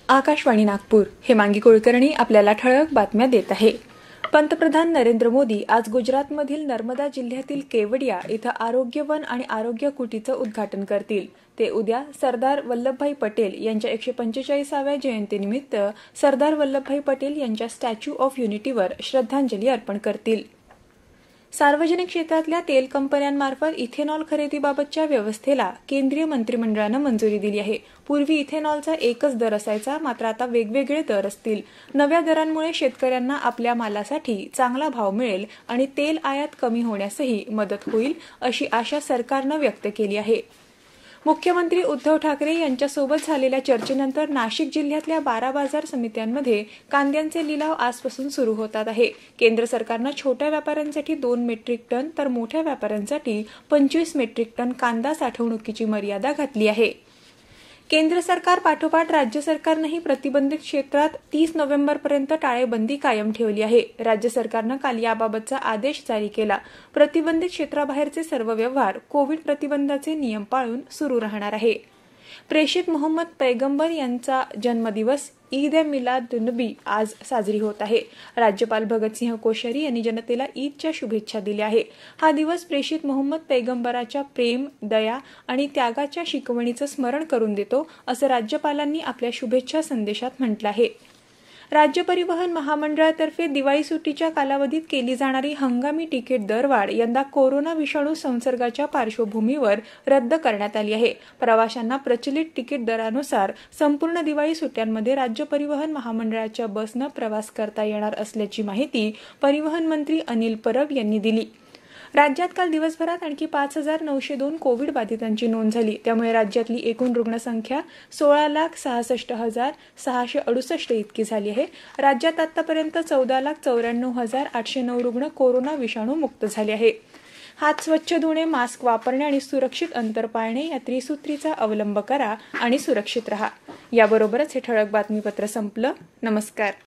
आकाशवाणी नागपूर हेमांगी कुलकर्णी आपल्याला ठळक बातम्या देत आहे। पंतप्रधान नरेंद्र मोदी आज गुजरातमधील नर्मदा जिल्ह्यातील केवडिया इथं आरोग्य वन आणि आरोग्य कुटीचं उद्घाटन करतील। ते उद्या सरदार वल्लभभाई पटेल यांच्या 145व्या जयंतीनिमित्त सरदार वल्लभभाई पटेल यांच्या स्टॅच्यू ऑफ युनिटीवर श्रद्धांजली अर्पण करतील। सार्वजनिक क्षेत्रातल्या तेल कंपन्यांमार्फत इथेनॉल खरेदीबाबतच्या व्यवस्थेला केंद्रीय मंत्रिमंडळानं मंजुरी दिली आहे। पूर्वी इथेनॉलचा एकच दर असायचा, मात्र आता वेगवेगळे दर असतील। नव्या दरांमुळे शेतकऱ्यांना आपल्या मालासाठी चांगला भाव मिळेल आणि तेल आयात कमी होण्यासही मदत होईल, अशी आशा सरकारनं व्यक्त केली आहे। मुख्यमंत्री उद्धव ठाकरे यांच्यासोबत झालेल्या चर्चेनंतर नाशिक जिल्ह्यातल्या 12 बाजार समित्यांमध्ये कांद्यांचे लिलाव आजपासून सुरू होतात आहे। केंद्र सरकारनं छोट्या व्यापाऱ्यांसाठी 2 मेट्रिक टन तर मोठ्या व्यापाऱ्यांसाठी 25 मेट्रिक टन कांदा साठवणुकीची मर्यादा घातली आहे। केंद्र सरकार पाठोपाठ राज्य सरकारनेही प्रतिबंधित क्षेत्रात 30 नोव्हेंबरपर्यंत टाळेबंदी कायम ठेवली आहे। राज्य सरकारनं काल याबाबतचा आदेश जारी केला। प्रतिबंधित क्षेत्राबाहेरचे सर्व व्यवहार कोविड प्रतिबंधाचे नियम पाळून सुरू राहणार आहे। प्रेषित मोहम्मद पैगंबर यांचा जन्मदिवस ईद ए मिलादुन्नबी आज साजरी होत आहे। राज्यपाल भगतसिंह कोश्यारी यांनी जनतेला ईदच्या शुभेच्छा दिल्या आहे। हा दिवस प्रेषित मोहम्मद पैगंबराच्या प्रेम, दया आणि त्यागाच्या शिकवणीचं स्मरण करून देतो, असं राज्यपालांनी आपल्या शुभेच्छा संदेशात म्हटलं आहे। राज्य परिवहन महामंडळातर्फे दिवाळी सुट्टीच्या कालावधीत केली जाणारी हंगामी तिकीट दरवाढ यंदा कोरोना विषाणू संसर्गाच्या पार्श्वभूमीवर रद्द करण्यात आली आहे। प्रवाशांना प्रचलित तिकीट दरानुसार संपूर्ण दिवाळी सुट्ट्यांमध्ये राज्य परिवहन महामंडळाच्या बसनं प्रवास करता येणार असल्याची माहिती परिवहन मंत्री अनिल परब यांनी दिली। राज्यात काल दिवसभरात आणखी 5,902 कोविड बाधितांची नोंद झाली। त्यामुळे राज्यातली एकूण रुग्णसंख्या 16,66,668 इतकी झाली आहे। राज्यात आतापर्यंत 14,94,809 रुग्ण कोरोना विषाणू मुक्त झाले आहे। हात स्वच्छ धुणे, मास्क वापरणे आणि सुरक्षित अंतर पाळणे या त्रिसूत्रीचा अवलंब करा आणि सुरक्षित रहा। याबरोबरच हे ठळक बातमीपत्र संपलं। नमस्कार।